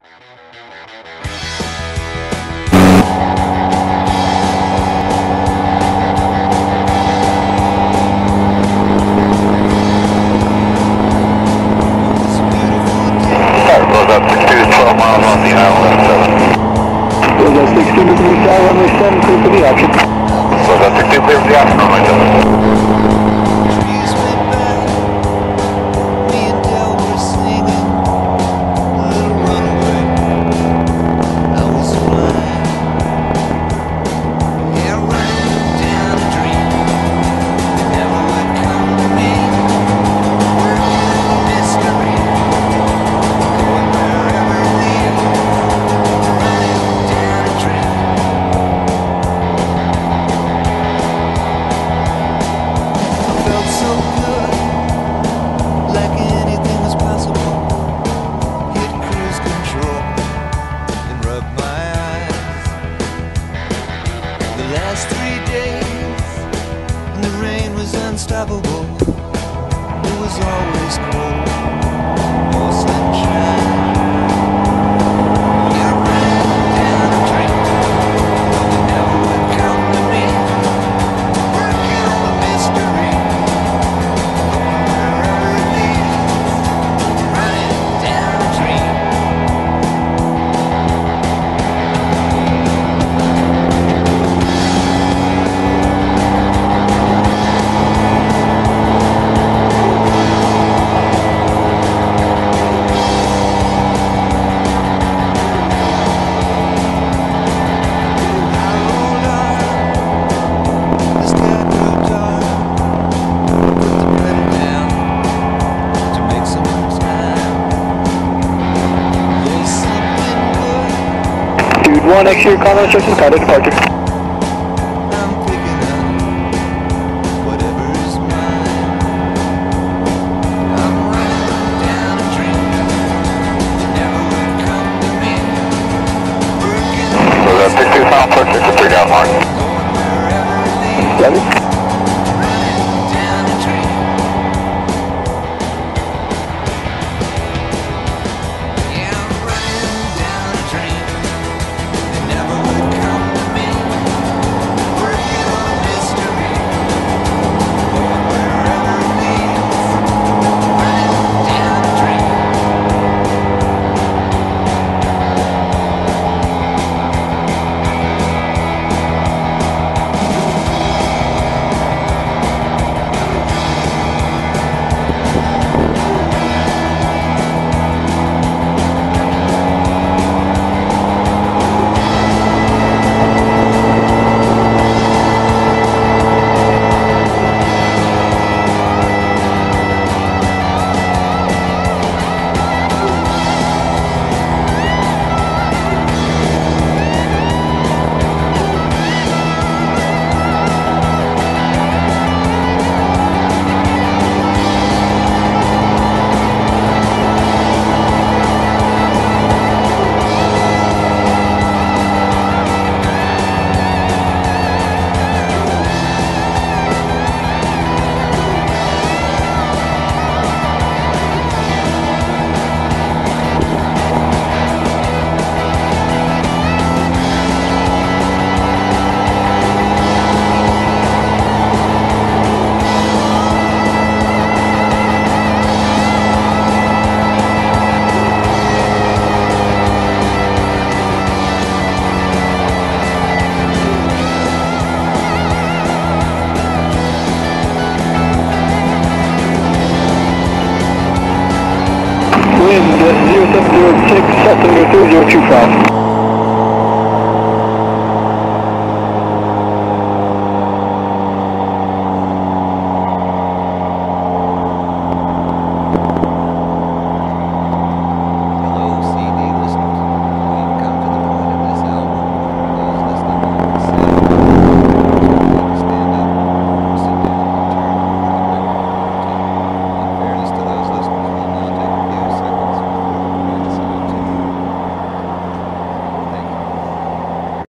Unstoppable. It was always cold, no sunshine. I ran down a drink, but you never would come to me. Working on a mystery, going wherever it leads. Running down a dream. One extra common instructions, card departure. I'm picking up whatever is mine. I'm running down a dream that never would come to me. Working on So that's 62 pound push, 63 down mark. going wherever it leads. Running down a dream. Yeah, I'm running down a dream that never would come to me. Working on a mystery, going wherever it leads. Running down a dream. Wind 0706, September 3025.